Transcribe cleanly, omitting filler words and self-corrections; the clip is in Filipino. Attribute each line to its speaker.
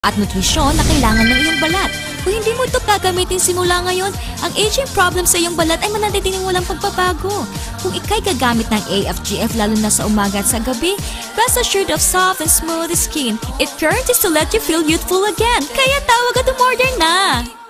Speaker 1: at nutrisyon na kailangan ng iyong balat. Kung hindi mo ito gagamitin simula ngayon, ang aging problem sa iyong balat ay mananatiling walang pagbabago. Kung ikay gagamit ng AFGF lalo na sa umaga at sa gabi, rest assured of soft and smooth skin. It guarantees to let you feel youthful again. Kaya tawag at umorder na!